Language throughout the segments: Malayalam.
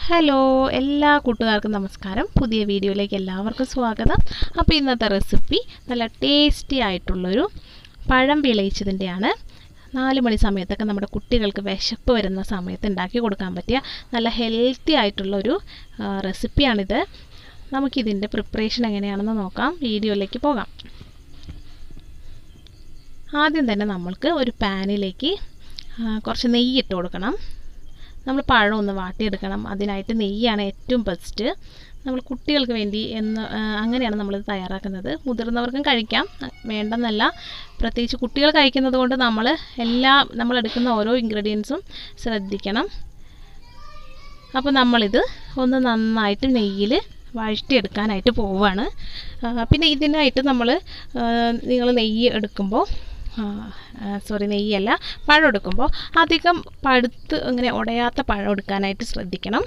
ഹലോ എല്ലാ കൂട്ടുകാർക്കും നമസ്കാരം. പുതിയ വീഡിയോയിലേക്ക് എല്ലാവർക്കും സ്വാഗതം. അപ്പോൾ ഇന്നത്തെ റെസിപ്പി നല്ല ടേസ്റ്റി ആയിട്ടുള്ളൊരു പഴം വിളയിച്ചതിൻ്റെയാണ്. 4 മണി സമയത്തൊക്കെ നമ്മുടെ കുട്ടികൾക്ക് വിശപ്പ് വരുന്ന സമയത്ത് ഉണ്ടാക്കി കൊടുക്കാൻ പറ്റിയ നല്ല ഹെൽത്തി ആയിട്ടുള്ളൊരു റെസിപ്പിയാണിത്. നമുക്കിതിൻ്റെ പ്രിപ്പറേഷൻ എങ്ങനെയാണെന്ന് നോക്കാം. വീഡിയോയിലേക്ക് പോകാം. ആദ്യം തന്നെ നമ്മൾക്ക് ഒരു പാനിലേക്ക് കുറച്ച് നെയ്യ് ഇട്ട് കൊടുക്കണം. നമ്മൾ പഴം ഒന്ന് വാട്ടിയെടുക്കണം. അതിനായിട്ട് നെയ്യാണ് ഏറ്റവും ബെസ്റ്റ്. നമ്മൾ കുട്ടികൾക്ക് വേണ്ടി അങ്ങനെയാണ് നമ്മളിത് തയ്യാറാക്കുന്നത്. മുതിർന്നവർക്കും കഴിക്കാം, വേണ്ടെന്നല്ല. പ്രത്യേകിച്ച് കുട്ടികൾ കഴിക്കുന്നത് കൊണ്ട് നമ്മളെടുക്കുന്ന ഓരോ ഇൻഗ്രീഡിയൻസും ശ്രദ്ധിക്കണം. അപ്പോൾ നമ്മളിത് ഒന്ന് നന്നായിട്ട് നെയ്യിൽ വഴറ്റിയെടുക്കാനായിട്ട് പോവുകയാണ്. പിന്നെ ഇതിനായിട്ട് നിങ്ങൾ നെയ്യ് എടുക്കുമ്പോൾ നെയ്യല്ല, പഴം എടുക്കുമ്പോൾ അധികം പഴുത്ത് ഇങ്ങനെ ഉടയാത്ത പഴം എടുക്കാനായിട്ട് ശ്രദ്ധിക്കണം.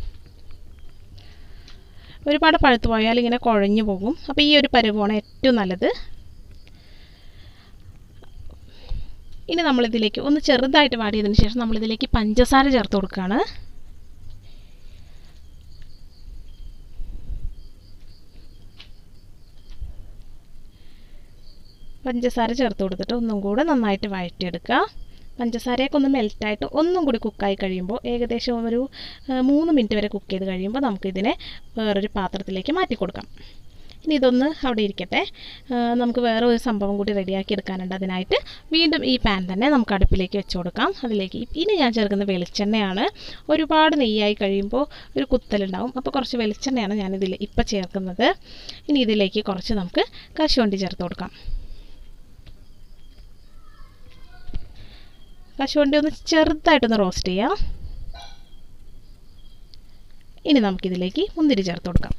ഒരുപാട് പഴുത്ത് പോയാൽ ഇങ്ങനെ കുഴഞ്ഞു പോകും. അപ്പോൾ ഈ ഒരു പരുവമാണ് ഏറ്റവും നല്ലത്. ഇനി നമ്മളിതിലേക്ക് ഒന്ന് ചെറുതായിട്ട് വാടിയതിന് ശേഷം നമ്മളിതിലേക്ക് പഞ്ചസാര ചേർത്ത് കൊടുക്കുകയാണ്. പഞ്ചസാര ചേർത്ത് കൊടുത്തിട്ട് ഒന്നും കൂടെ നന്നായിട്ട് വഴറ്റിയെടുക്കുക. പഞ്ചസാരയൊക്കെ ഒന്ന് മെൽറ്റായിട്ട് ഒന്നും കൂടി കുക്കായി കഴിയുമ്പോൾ ഏകദേശം ഒരു 3 മിനിറ്റ് വരെ കുക്ക് ചെയ്ത് കഴിയുമ്പോൾ നമുക്കിതിനെ വേറൊരു പാത്രത്തിലേക്ക് മാറ്റി കൊടുക്കാം. ഇനി ഇതൊന്ന് അവിടെ ഇരിക്കട്ടെ. നമുക്ക് വേറെ ഒരു സംഭവം കൂടി റെഡിയാക്കി എടുക്കാനുണ്ട്. അതിനായിട്ട് വീണ്ടും ഈ പാൻ തന്നെ നമുക്ക് അടുപ്പിലേക്ക് വെച്ച് കൊടുക്കാം. അതിലേക്ക് ഇനി ഞാൻ ചേർക്കുന്ന വെളിച്ചെണ്ണയാണ്. ഒരുപാട് നെയ്യായി കഴിയുമ്പോൾ ഒരു കുത്തലുണ്ടാവും. അപ്പോൾ കുറച്ച് വെളിച്ചെണ്ണയാണ് ഞാനിതിൽ ഇപ്പം ചേർക്കുന്നത്. ഇനി ഇതിലേക്ക് കുറച്ച് നമുക്ക് കശുവണ്ടി ചേർത്ത് കൊടുക്കാം. കശുവണ്ടി ഒന്ന് ചെറുതായിട്ടൊന്ന് റോസ്റ്റ് ചെയ്യാം. ഇനി നമുക്കിതിലേക്ക് മുന്തിരി ചേർത്ത് കൊടുക്കാം.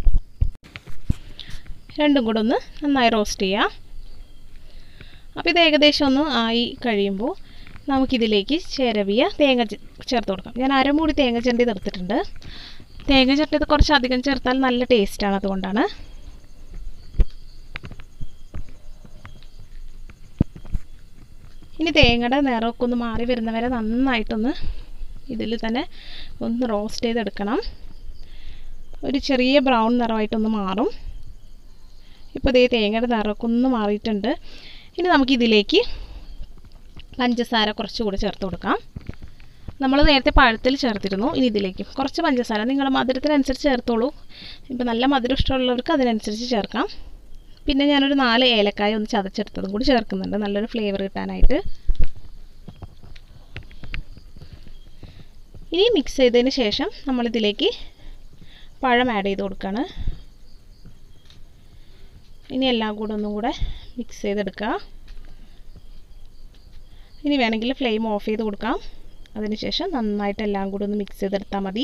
രണ്ടും കൂടെ ഒന്ന് നന്നായി റോസ്റ്റ് ചെയ്യാം. അപ്പോൾ ഇത് ഏകദേശം ഒന്ന് ആയി കഴിയുമ്പോൾ നമുക്കിതിലേക്ക് ചിരവിയ തേങ്ങ ചേർത്ത് കൊടുക്കാം. ഞാൻ അരമൂടി തേങ്ങ ചിരണ്ടി എടുത്തിട്ടുണ്ട്. തേങ്ങ ചിരണ്ടിയത് കുറച്ച് അധികം ചേർത്താൽ നല്ല ടേസ്റ്റാണ്, അതുകൊണ്ടാണ്. ഇനി തേങ്ങയുടെ നിറമൊക്കെ ഒന്ന് മാറി വരുന്നവരെ നന്നായിട്ടൊന്ന് ഇതിൽ തന്നെ ഒന്ന് റോസ്റ്റ് ചെയ്തെടുക്കണം. ഒരു ചെറിയ ബ്രൗൺ നിറമായിട്ടൊന്ന് മാറും. ഇപ്പോൾ ഇതേ തേങ്ങയുടെ നിറമൊക്കെ ഒന്ന് മാറിയിട്ടുണ്ട്. ഇനി നമുക്കിതിലേക്ക് പഞ്ചസാര കുറച്ചുകൂടി ചേർത്ത് കൊടുക്കാം. നമ്മൾ നേരത്തെ പഴത്തിൽ ചേർത്തിരുന്നു. ഇനി ഇതിലേക്ക് കുറച്ച് പഞ്ചസാര നിങ്ങളുടെ മധുരത്തിനനുസരിച്ച് ചേർത്തോളൂ. ഇപ്പോൾ നല്ല മധുരം ഇഷ്ടമുള്ളവർക്ക് അതിനനുസരിച്ച് ചേർക്കാം. പിന്നെ ഞാനൊരു 4 ഏലക്കായ ഒന്ന് ചതച്ചെടുത്തതും കൂടി ചേർക്കുന്നുണ്ട്, നല്ലൊരു ഫ്ലേവർ കിട്ടാനായിട്ട്. ഇനി മിക്സ് ചെയ്തതിന് ശേഷം നമ്മളിതിലേക്ക് പഴം ആഡ് ചെയ്ത് കൊടുക്കുകയാണ്. ഇനി എല്ലാം കൂടെ ഒന്നും കൂടെ മിക്സ് ചെയ്തെടുക്കുക. ഇനി വേണമെങ്കിൽ ഫ്ലെയിം ഓഫ് ചെയ്ത് കൊടുക്കാം. അതിനുശേഷം നന്നായിട്ട് എല്ലാം കൂടെ ഒന്ന് മിക്സ് ചെയ്തെടുത്താൽ മതി.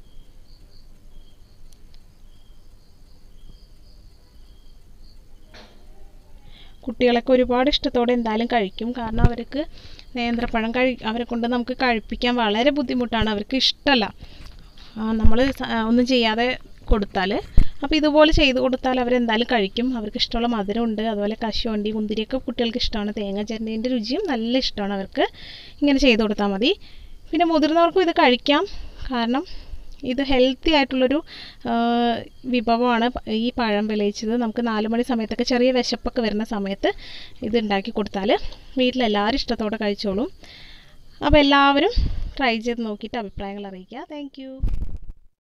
കുട്ടികളൊക്കെ ഒരുപാട് ഇഷ്ടത്തോടെ എന്തായാലും കഴിക്കും. കാരണം അവർക്ക് നേന്ത്രപ്പഴം അവരെ കൊണ്ട് നമുക്ക് കഴിപ്പിക്കാൻ വളരെ ബുദ്ധിമുട്ടാണ്. അവർക്ക് ഇഷ്ടമല്ല നമ്മൾ ഒന്നും ചെയ്യാതെ കൊടുത്താൽ. അപ്പോൾ ഇതുപോലെ ചെയ്ത് കൊടുത്താൽ അവരെന്തായാലും കഴിക്കും. അവർക്ക് ഇഷ്ടമുള്ള മധുരമുണ്ട്. അതുപോലെ കശുവണ്ടി മുന്തിരിയൊക്കെ കുട്ടികൾക്ക് ഇഷ്ടമാണ്. തേങ്ങ ചിരണ്ടീൻ്റെ രുചിയും നല്ല ഇഷ്ടമാണ് അവർക്ക്. ഇങ്ങനെ ചെയ്ത് കൊടുത്താൽ മതി. പിന്നെ മുതിർന്നവർക്കും ഇത് കഴിക്കാം. കാരണം ഇത് ഹെൽത്തി ആയിട്ടുള്ളൊരു വിഭവമാണ് ഈ പഴം വിളയിച്ചത്. നമുക്ക് 4 മണി സമയത്തൊക്കെ ചെറിയ വിശപ്പൊക്കെ വരുന്ന സമയത്ത് ഇത് ഉണ്ടാക്കി കൊടുത്താൽ വീട്ടിലെല്ലാവരും ഇഷ്ടത്തോടെ കഴിച്ചോളും. അപ്പോൾ എല്ലാവരും ട്രൈ ചെയ്ത് നോക്കിയിട്ട് അഭിപ്രായങ്ങൾ അറിയിക്കുക. താങ്ക്